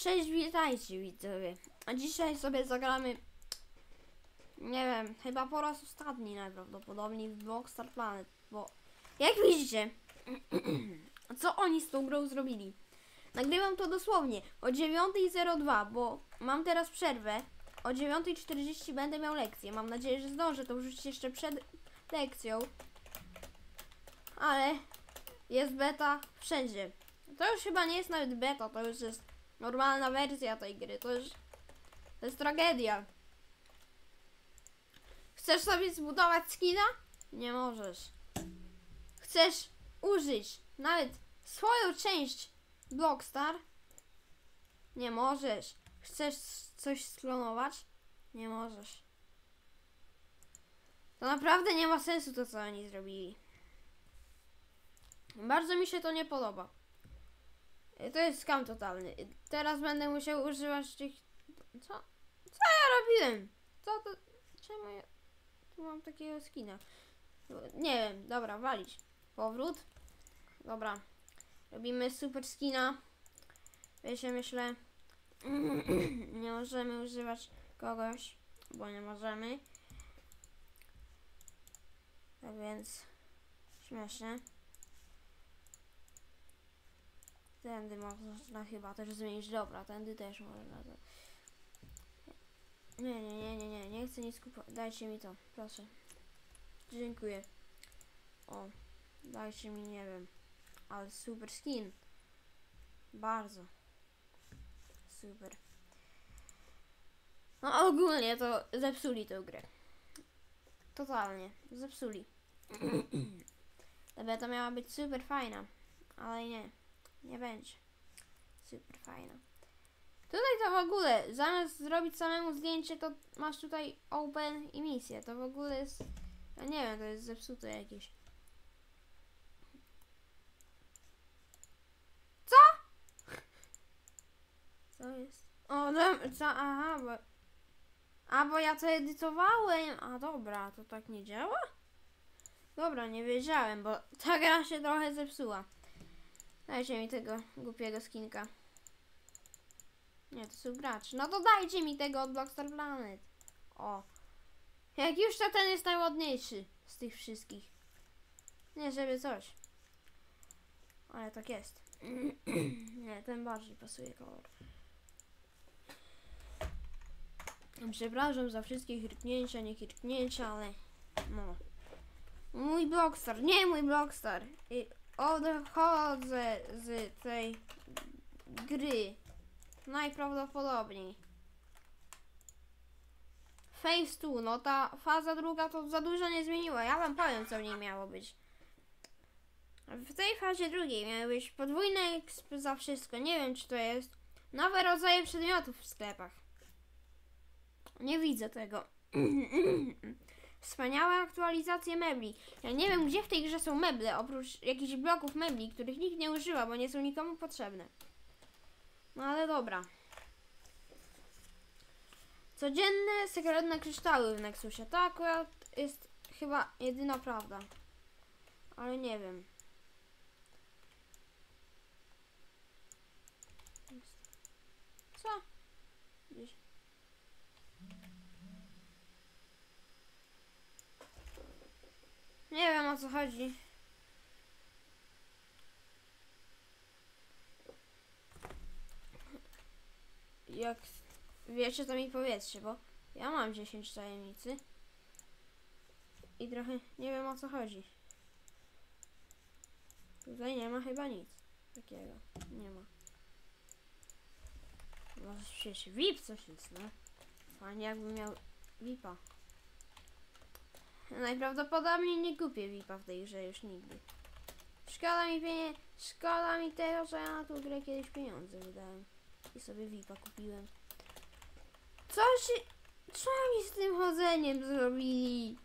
Cześć, witajcie widzowie. A dzisiaj sobie zagramy, nie wiem, chyba po raz ostatni najprawdopodobniej w Blockstar Planet, bo jak widzicie, co oni z tą grą zrobili? Nagrywam to dosłownie o 9:02, bo mam teraz przerwę. O 9:40 będę miał lekcję. Mam nadzieję, że zdążę to wrzucić jeszcze przed lekcją. Ale jest beta wszędzie. To już chyba nie jest nawet beta, to już jest normalna wersja tej gry. To jest tragedia. Chcesz sobie zbudować skina? Nie możesz. Chcesz użyć nawet swoją część Blockstar? Nie możesz. Chcesz coś sklonować? Nie możesz. To naprawdę nie ma sensu to, co oni zrobili. Bardzo mi się to nie podoba. To jest skam totalny. Teraz będę musiał używać tych... Co ja robiłem? Czemu ja tu mam takiego skina? Nie wiem, dobra, walić. Powrót. Dobra. Robimy super skina. Wiecie, myślę... nie możemy używać kogoś, bo nie możemy. Tak więc... śmiesznie. Tędy można chyba też zmienić. Dobra, tędy też można. Nie chcę nic kupować. Dajcie mi to, proszę. Dziękuję. O, dajcie mi, nie wiem. Ale super skin. Bardzo. Super. No ogólnie to zepsuli tę grę. Totalnie. Zepsuli. Ta beta miała być super fajna. Ale nie. Nie będzie. Super fajna. Tutaj to w ogóle, zamiast zrobić samemu zdjęcie, to masz tutaj open i misję. To w ogóle jest, ja nie wiem, to jest zepsute jakieś. Co? Co jest? O, no, co? Aha, bo ja to edytowałem. A dobra, to tak nie działa? Dobra, nie wiedziałem, bo ta gra się trochę zepsuła. Dajcie mi tego głupiego skinka. Nie, to są gracze. No to dajcie mi tego od Blockstar Planet. O. Jak już to ten jest najładniejszy z tych wszystkich. Nie, żeby coś. Ale tak jest. Nie, ten bardziej pasuje kolor. Przepraszam za wszystkie hirknięcia, nie hirknięcia, ale no. Mój Blockstar, nie mój Blockstar. I odchodzę z tej gry. Najprawdopodobniej. Phase 2, no ta faza druga to za dużo nie zmieniła. Ja wam powiem, co w niej miało być. W tej fazie drugiej miały być podwójne exp za wszystko. Nie wiem, czy to jest nowe rodzaje przedmiotów w sklepach. Nie widzę tego. Wspaniałe aktualizacje mebli. Ja nie wiem, gdzie w tej grze są meble, oprócz jakichś bloków mebli, których nikt nie używa, bo nie są nikomu potrzebne. No ale dobra. Codzienne sekretne kryształy w Nexusie. To akurat jest chyba jedyna prawda. Ale nie wiem. Co? Gdzieś. Nie wiem, o co chodzi. Jak wiecie, to mi powiedzcie, bo ja mam 10 tajemnicy i trochę nie wiem, o co chodzi. Tutaj nie ma chyba nic takiego. Nie ma. Może przecież VIP coś jest, no. Fajnie, jakbym miał VIPa. Najprawdopodobniej nie kupię VIPa w tej grze już nigdy. Szkoda mi tego, że ja na tą grę kiedyś pieniądze wydałem i sobie VIPa kupiłem. Co oni z tym chodzeniem zrobili?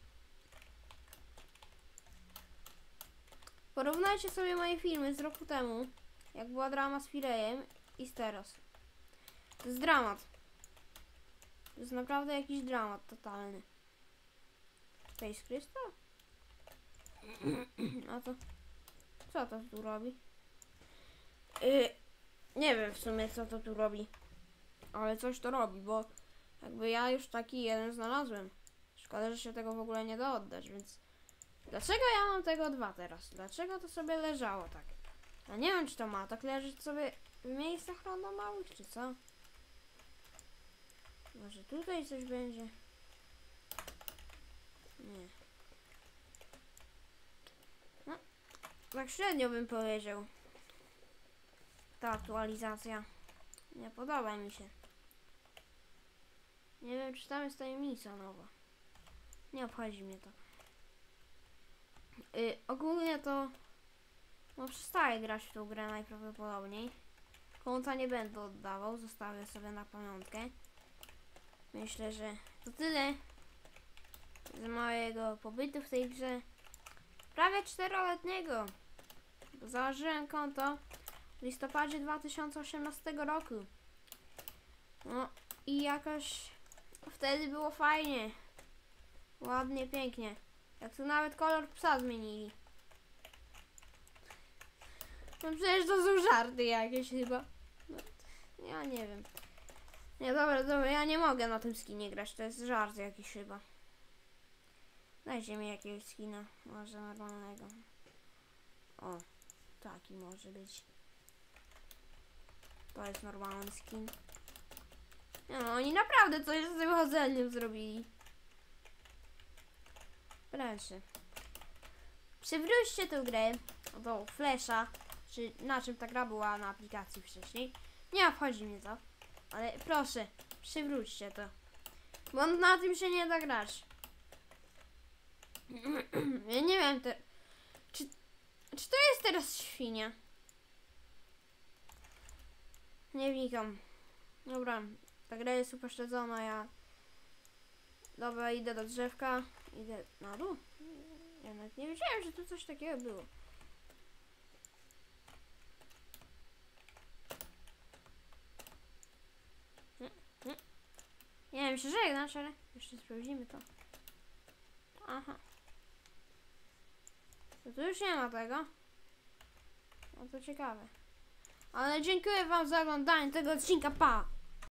Porównajcie sobie moje filmy z roku temu, jak była drama z Firejem i z teraz. To jest dramat. To jest naprawdę jakiś dramat totalny. Face Crystal? A to... co to tu robi? Nie wiem w sumie, co to tu robi. Ale coś to robi, bo jakby ja już taki jeden znalazłem. Szkoda, że się tego w ogóle nie da oddać, więc... Dlaczego ja mam tego 2 teraz? Dlaczego to sobie leżało tak? Ja nie wiem, czy to ma tak leżeć sobie w miejscach randomowych, czy co? Może tutaj coś będzie? Nie. No, tak średnio bym powiedział. Ta aktualizacja. Nie podoba mi się. Nie wiem, czy tam jest tajemnica nowa. Nie obchodzi mnie to. Ogólnie to... No przestaję grać w tą grę najprawdopodobniej. Konta nie będę oddawał, zostawię sobie na pamiątkę. Myślę, że to tyle z mojego pobytu w tej grze. Prawie 4-letniego. Założyłem konto w listopadzie 2018 roku. No i jakoś wtedy było fajnie. Ładnie, pięknie. Jak tu nawet kolor psa zmienili. No przecież to są żarty jakieś chyba. No, ja nie wiem. Nie, dobra, ja nie mogę na tym skinie grać, to jest żart jakiś chyba. Dajcie mi jakiegoś skina, może normalnego. O, taki może być. To jest normalny skin. No, oni naprawdę coś z tym chodzeniem zrobili. Proszę. Przywróćcie tę grę do Flasha, czy na czym ta gra była na aplikacji wcześniej. Nie obchodzi mnie to, ale proszę, przywróćcie to. Bo na tym się nie da grać. Ja nie wiem, czy to jest teraz świnia? Nie wnikam. Dobra, ta gra jest upośledzona, ja... Dobra, idę do drzewka. Idę na dół. Ja nawet nie wiedziałem, że tu coś takiego było. Nie wiem, się żegnasz, ale jeszcze sprawdzimy to. Aha. To tu już nie ma tego. No to ciekawe. Ale dziękuję wam za oglądanie tego odcinka, pa!